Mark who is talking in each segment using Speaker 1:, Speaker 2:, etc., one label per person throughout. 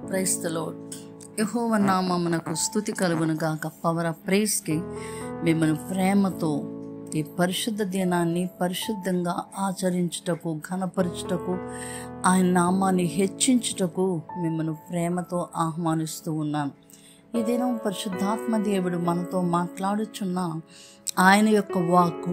Speaker 1: Praise the lord. యెహోవా నామమునకు స్తుతి కలుగును గాక. పవర్ ఆఫ్ ప్రైజ్కి మిమ్మల్ని ప్రేమతో ఈ పరిశుద్ధ దినాన్ని పరిశుద్ధంగా ఆచరించుటకు, ఘనపరచుటకు, ఆయన నామాన్ని హెచ్చించుటకు మిమ్మల్ని ప్రేమతో ఆహ్వానిస్తూ ఉన్నాను. ఈ దినం పరిశుద్ధాత్మ దేవుడు మనతో మాట్లాడుచున్న ఆయన యొక్క వాక్కు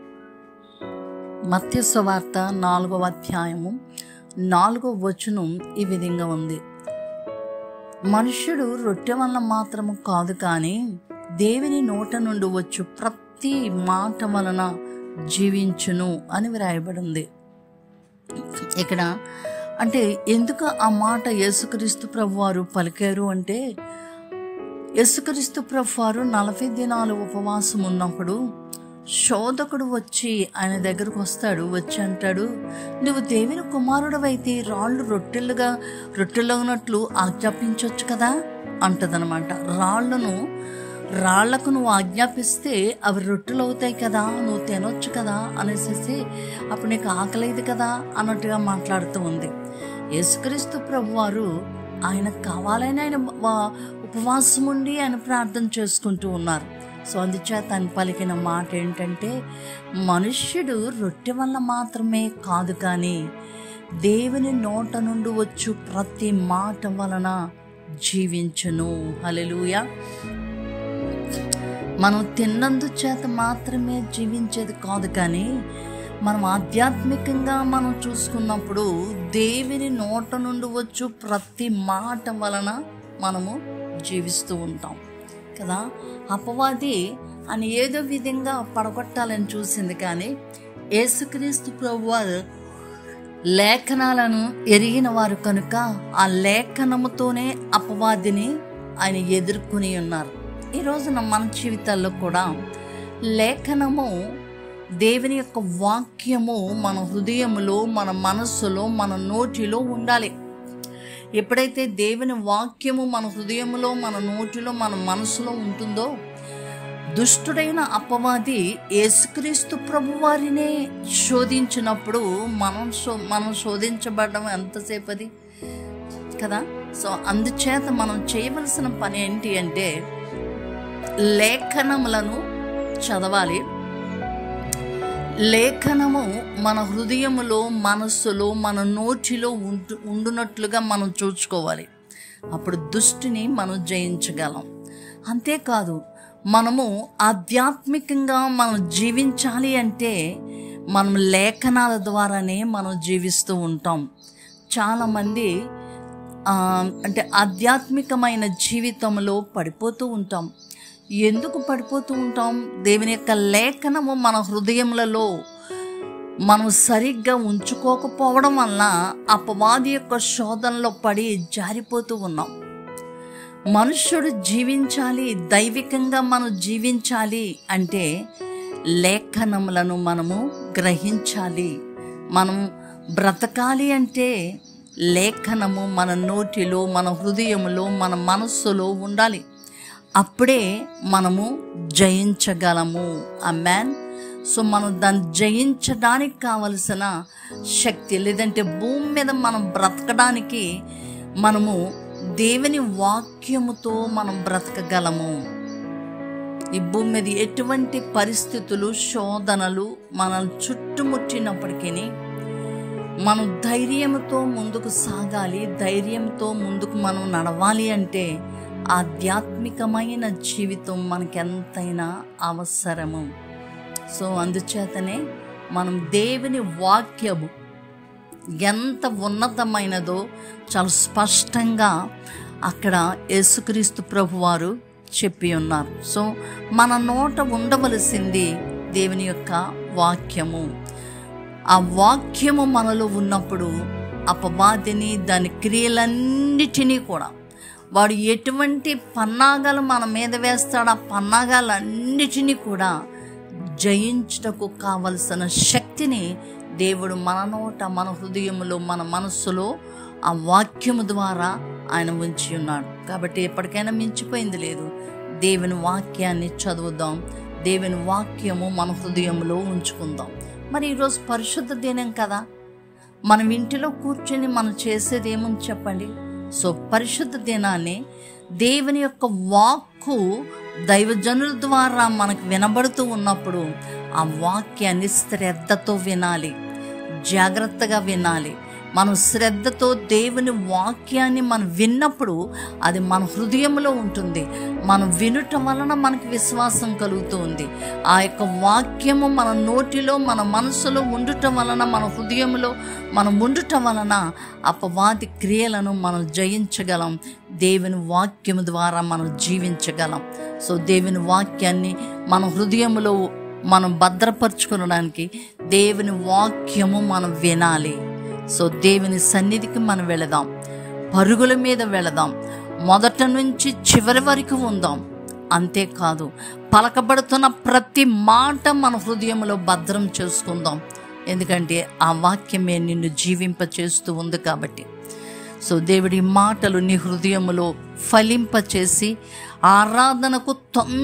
Speaker 1: మత్తయి సువార్త 4వ అధ్యాయము 4వ వచనం ఈ విధంగా ఉంది. మనుష్యుడు రొట్టె వలన మాత్రము కాదు, కానీ దేవుని నోట నుండి వచ్చు ప్రతి మాట వలన జీవించును అని వ్రాయబడింది. ఇక్కడ అంటే ఎందుకు ఆ మాట యేసుక్రీస్తు ప్రభువారు పలికారు అంటే, యేసుక్రీస్తు ప్రభువారు 40 దినాలు ఉపవాసం ఉన్నప్పుడు శోధకుడు వచ్చి ఆయన దగ్గరకు వస్తాడు. వచ్చి అంటాడు, నువ్వు దేవుని కుమారుడవైతే రాళ్ళు రొట్టెలున్నట్లు ఆజ్ఞాపించవచ్చు కదా అంటదనమాట. రాళ్లకు నువ్వు ఆజ్ఞాపిస్తే అవి రొట్టెలు అవుతాయి కదా, నువ్వు తినొచ్చు కదా అనేసి, అప్పుడు నీకు ఆకలేదు కదా అన్నట్టుగా మాట్లాడుతూ ఉంది. యేసుక్రీస్తు ప్రభువారు ఆయనకు కావాలని ఆయన ఉపవాసం ఉండి ఆయన ప్రార్థన చేసుకుంటూ ఉన్నారు. సో అందుచేత ఆయన పలికిన మాట ఏంటంటే, మనుష్యుడు రొట్టె వల్ల మాత్రమే కాదు, కానీ దేవుని నోట నుండి వచ్చు ప్రతి మాట వలన జీవించును. హల్లెలూయా. మనం తిన్నందు చేత మాత్రమే జీవించేది కాదు, కానీ మనం ఆధ్యాత్మికంగా మనం చూసుకున్నప్పుడు దేవుని నోట నుండి వచ్చు ప్రతి మాట వలన మనము జీవిస్తూ ఉంటాం కదా. అపవాది అని ఏదో విధంగా పడగొట్టాలని చూసింది, కానీ యేసుక్రీస్తు ప్రభువారు లేఖనాలను ఎరిగిన వారు కనుక ఆ లేఖనముతోనే అపవాదిని ఆయన ఎదుర్కొని ఉన్నారు. ఈ రోజున మన జీవితాల్లో కూడా లేఖనము, దేవుని యొక్క వాక్యము మన హృదయములో, మన మనస్సులో, మన నోటిలో ఉండాలి. ఎప్పుడైతే దేవుని వాక్యము మన హృదయంలో, మన నోటిలో, మన మనసులో ఉంటుందో, దుష్టుడైన అపవాది యేసుక్రీస్తు ప్రభువారినే శోధించినప్పుడు మనం శోధించబడడం ఎంతసేపు అది కదా. సో అందుచేత మనం చేయవలసిన పని ఏంటి అంటే, లేఖనములను చదవాలి. లేఖనము మన హృదయములో, మనస్సులో, మన నోటిలో ఉండునట్లుగా మనం చూసుకోవాలి. అప్పుడు దుష్టిని మనం జయించగలం. అంతేకాదు, మనము ఆధ్యాత్మికంగా మనం జీవించాలి అంటే మనం లేఖనాల ద్వారానే మనం జీవిస్తూ ఉంటాం. చాలామంది అంటే ఆధ్యాత్మికమైన జీవితంలో పడిపోతూ ఉంటాం. ఎందుకు పడిపోతూ ఉంటాం? దేవుని యొక్క లేఖనము మన హృదయములలో మనం సరిగ్గా ఉంచుకోకపోవడం వలన అపవాది యొక్క శోధనలో పడి జారిపోతూ ఉన్నాం. మనుష్యుడు జీవించాలి, దైవికంగా మనం జీవించాలి అంటే లేఖనములను మనము గ్రహించాలి. మనం బ్రతకాలి అంటే లేఖనము మన నోటిలో, మన హృదయములో, మన మనస్సులో ఉండాలి. అప్పుడే మనము జయించగలము. ఆమేన్. సో మనం దాన్ని జయించడానికి కావలసిన శక్తి, లేదంటే భూమి మీద మనం బ్రతకడానికి మనము దేవుని వాక్యముతో మనం బ్రతకగలము. ఈ భూమి మీద ఎటువంటి పరిస్థితులు, శోధనలు మనల్ని చుట్టుముట్టినప్పటికీ మనం ధైర్యంతో ముందుకు సాగాలి. ధైర్యంతో ముందుకు మనం నడవాలి అంటే ఆధ్యాత్మికమైన జీవితం మనకెంతైనా అవసరము. సో అందుచేతనే మనం దేవుని వాక్యము ఎంత ఉన్నతమైనదో చాలా స్పష్టంగా అక్కడ యేసుక్రీస్తు ప్రభువారు చెప్పి ఉన్నారు. సో మన నోట ఉండవలసింది దేవుని యొక్క వాక్యము. ఆ వాక్యము మనలో ఉన్నప్పుడు అపవాదిని, దాని క్రియలన్నిటినీ కూడా, వాడు ఎటువంటి పన్నాగాలు మన మీద వేస్తాడో ఆ పన్నాగాలన్నిటినీ కూడా జయించుటకు కావలసిన శక్తిని దేవుడు మన నోట, మన హృదయంలో, మన మనస్సులో ఆ వాక్యము ద్వారా ఆయన ఉంచి ఉన్నాడు. కాబట్టి ఎప్పటికైనా మించిపోయింది లేదు. దేవుని వాక్యాన్ని చదువుదాం, దేవుని వాక్యము మన హృదయంలో ఉంచుకుందాం. మరి ఈరోజు పరిశుద్ధ దినం కదా, మనం ఇంటిలో కూర్చొని మనం చేసేది ఏముంది చెప్పండి? సో పరిశుద్ధ దినాన్ని దేవుని యొక్క వాక్కు దైవజనుల ద్వారా మనకు వినబడుతూ ఉన్నప్పుడు ఆ వాక్యాన్ని శ్రద్ధతో వినాలి, జాగ్రత్తగా వినాలి. మనం శ్రద్ధతో దేవుని వాక్యాన్ని మనం విన్నప్పుడు అది మన హృదయంలో ఉంటుంది. మనం వినుట వలన మనకు విశ్వాసం కలుగుతూ ఉంది. ఆ యొక్క వాక్యము మన నోటిలో, మన మనసులో ఉండుట వలన, మన హృదయంలో మనం ఉండుట వలన అపవాది క్రియలను మనం జయించగలం. దేవుని వాక్యము ద్వారా మనం జీవించగలం. సో దేవుని వాక్యాన్ని మన హృదయంలో మనం భద్రపరచుకోవడానికి దేవుని వాక్యము మనం వినాలి. సో దేవుని సన్నిధికి మనం వెళదాం, పరుగుల మీద వెళదాం, మొదట నుంచి చివరి వరకు ఉందాం. అంతేకాదు పలకబడుతున్న ప్రతి మాట మన హృదయంలో భద్రం చేసుకుందాం. ఎందుకంటే ఆ వాక్యమే నిన్ను జీవింపచేస్తూ ఉంది కాబట్టి. సో దేవుడి మాటలు నీ హృదయంలో ఫలింపచేసి ఆరాధనకు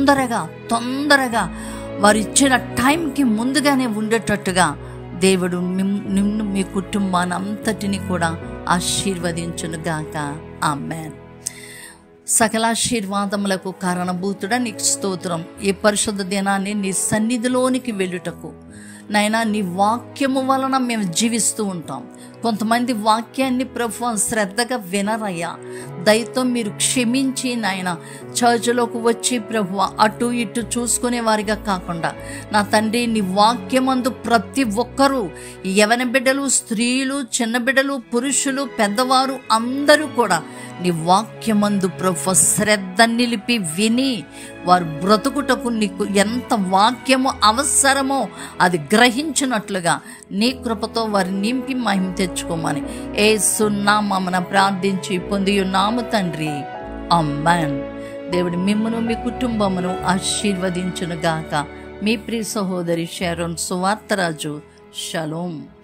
Speaker 1: తొందరగా వారు ఇచ్చిన టైంకి ముందుగానే ఉండేటట్టుగా దేవుడు నిన్ను, మీ కుటుంబాన్ని అంతటిని కూడా ఆశీర్వదించునుగాక. ఆమేన్. సకలాశీర్వాదములకు కారణభూతుడా నీకు స్తోత్రం. ఈ పరిశుద్ధ దినాన్ని నీ సన్నిధిలోనికి వెళ్ళుటకు నైనా నీ వాక్యము వలన మేము జీవిస్తూ ఉంటాం. కొంతమంది వాక్యాన్ని ప్రభువా శ్రద్ధగా వినరయ్యా, దయతో మీరు క్షమించి నాయన చర్చిలోకి వచ్చి ప్రభువా అటు ఇటు చూసుకునే వారిగా కాకుండా నా తండ్రి నీ వాక్యమందు ప్రతి ఒక్కరూ, యవన బిడ్డలు, స్త్రీలు, చిన్న బిడ్డలు, పురుషులు, పెద్దవారు అందరూ కూడా నీ వాక్యమందు ప్రభువా శ్రద్ధ నిలిపి విని వారు బ్రతుకుటకు నీకు ఎంత వాక్యము అవసరమో అది గ్రహించినట్లుగా నీ కృపతో వారి నింపి మహిమ తెచ్చుకోమని యేసు నామమున ప్రార్థించి పొంది ఉన్నాము తండ్రి. ఆమేన్. దేవుడు మిమ్మును మీ కుటుంబమును ఆశీర్వదించును గాక. మీ ప్రియ సహోదరి షారోన్ సువార్తరాజు. షలోం.